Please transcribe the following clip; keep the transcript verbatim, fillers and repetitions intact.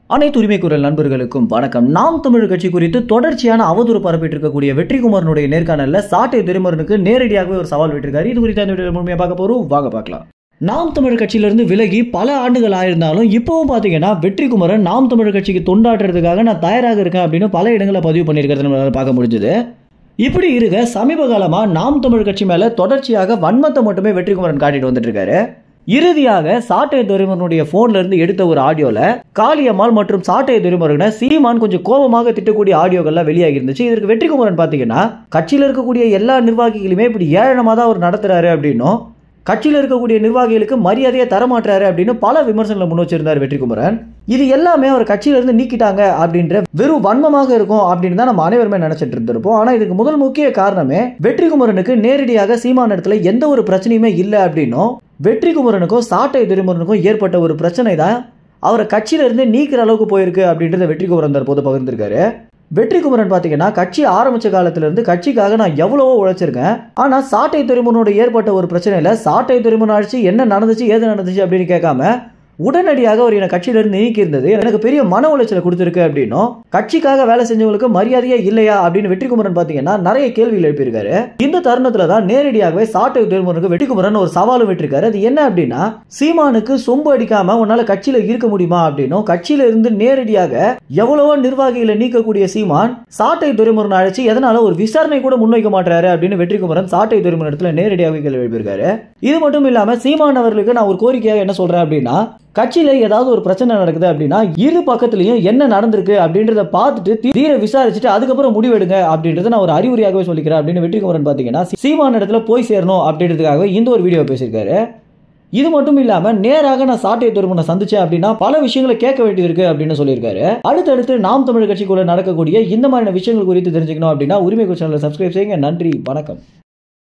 அனைத்து உரிமை குரல் நண்பர்களுக்கும் வணக்கம். நாம் தமிழர் கட்சி குறித்து தொடர்ச்சியான அவதூறு பரப்பிட்டு இருக்கக்கூடிய வெற்றிக்குமாரனுடைய நேர்காணல்ல சாட்டை துரைமுருகனுக்கு நேரடியாகவே ஒரு சவால் விட்டிருக்காரு. இது குறித்து அந்த வீடியோவில் முழுமையாக பார்க்க போறோம், வாங்க பார்க்கலாம். நாம் தமிழர் கட்சியிலிருந்து விலகி பல ஆண்டுகள் ஆயிருந்தாலும் இப்பவும் பாத்தீங்கன்னா வெற்றிக்குமரன் நாம் தமிழர் கட்சிக்கு தொண்டாற்றுறதுக்காக நான் தயாராக இருக்கேன் அப்படின்னு பல இடங்களை பதிவு பண்ணியிருக்கிறது நம்மளால பார்க்க முடிஞ்சது. இப்படி இருக்க சமீப காலமா நாம் தமிழர் கட்சி மேல தொடர்ச்சியாக வன்மத்தை மட்டுமே வெற்றிக்குமரன் காட்டிட்டு வந்துட்டு இருக்காரு. இறுதியாக சாட்டை துரைமுருகனுடைய போன்ல இருந்து எடுத்த ஒரு ஆடியோல காளியம்மாள் மற்றும் சாட்டை துரைமுருகனை சீமான் கொஞ்சம் கோபமாக திட்டக்கூடிய ஆடியோக்கள்லாம் வெளியாகி இருந்துச்சு. இதற்கு வெற்றிக்குமரன் பாத்தீங்கன்னா கட்சியில இருக்கக்கூடிய எல்லா நிர்வாகிகளுமே இப்படி ஏழனமா தான் அவர் நடத்துறாரு அப்படின்னும் கட்சியில் இருக்கக்கூடிய நிர்வாகிகளுக்கு மரியாதையை தரமாட்டாரு அப்படின்னு பல விமர்சனங்களை முன் வச்சிருந்தார் வெற்றிக்குமரன். இது எல்லாமே அவர் கட்சியிலிருந்து நீக்கிட்டாங்க அப்படின்ற வெறும் வன்மமாக இருக்கும் அப்படின்னு தான் நம்ம அனைவருமே நினைச்சிட்டு இருந்திருப்போம். ஆனா இதுக்கு முதல் முக்கிய காரணமே வெற்றிக்குமரனுக்கு நேரடியாக சீமான் இடத்துல எந்த ஒரு பிரச்சனையுமே இல்லை அப்படின்னும் வெற்றிக்குமரனுக்கும் சாட்டை துரைமுருகனுக்கும் ஏற்பட்ட ஒரு பிரச்சனை தான் அவரை கட்சியில இருந்து நீக்கிற அளவுக்கு போயிருக்கு அப்படின்றத வெற்றிக்குமரன் தற்போது பகிர்ந்திருக்காரு. வெற்றிக்குமரன் பாத்தீங்கன்னா கட்சி ஆரம்பிச்ச காலத்துல இருந்து கட்சிக்காக நான் எவ்வளவோ உழைச்சிருக்கேன். ஆனா சாட்டை துரைமுருகனோட ஏற்பட்ட ஒரு பிரச்சனையில சாட்டை துரைமுருகன் ஆட்சி என்ன நடந்துச்சு ஏது நடந்துச்சு அப்படின்னு கேட்காம உடனடியாக அவர் என கட்சியில இருந்து நீக்கி இருந்தது எனக்கு பெரிய மன உளைச்சலை கொடுத்திருக்கு அப்படின்னும் கட்சிக்காக வேலை செஞ்சவங்களுக்கு மரியாதையே இல்லையா அப்படின்னு வெற்றிக்குமரன் பாத்தீங்கன்னா நிறைய கேள்விகள் எழுப்பியிருக்காரு. இந்த தருணத்துல தான் நேரடியாகவே சாட்டை துரைமுருகனுக்கு வெற்றிக்குமரன் ஒரு சவாலும் விட்டிருக்காரு. அது என்ன அப்படின்னா சீமானுக்கு சொம்பு அடிக்காம உன்னால கட்சியில இருக்க முடியுமா அப்படின்னும் கட்சியில இருந்து நேரடியாக எவ்வளவோ நிர்வாகிகளை நீக்கக்கூடிய சீமான் சாட்டை துரைமுருகன் அழைச்சி எதனால ஒரு விசாரணை கூட முன்வைக்க மாட்டாரு அப்படின்னு வெற்றிக்குமரன் சாட்டை துரைமுருகன் இடத்துல நேரடியாக கேள்வி எழுப்பியிருக்காரு. இது மட்டும் இல்லாம சீமான் அவர்களுக்கு நான் ஒரு கோரிக்கையாக என்ன சொல்றேன் அப்படின்னா கட்சியில ஏதாவது ஒரு பிரச்சனை நடக்குது அப்படின்னா இரு பக்கத்திலையும் என்ன நடந்திருக்கு அப்படின்றத பார்த்துட்டு தீர விசாரிச்சுட்டு அதுக்கப்புறம் முடிவெடுங்க அப்படின்றத நான் ஒரு அறிவுரையாகவே சொல்லிக்கிறேன் அப்படின்னு வெற்றிக்குமரன் பாத்தீங்கன்னா சீமான் இடத்துல போய் சேரணும் அப்படின்றதுக்காகவே இந்த ஒரு வீடியோ பேசியிருக்காரு. இது மட்டும் இல்லாம நேராக நான் சாட்டை துரைமுருகனை சந்திச்சேன் அப்படின்னா பல விஷயங்களை கேட்க வேண்டியது இருக்கு அப்படின்னு சொல்லியிருக்காரு. அடுத்தடுத்து நாம் தமிழர் கட்சிக்குள்ள நடக்கக்கூடிய இந்த மாதிரியான விஷயங்கள் குறித்து தெரிஞ்சுக்கணும் அப்படின்னா உரிமை சேனலை சப்ஸ்கிரைப் செய்யுங்க. நன்றி, வணக்கம்.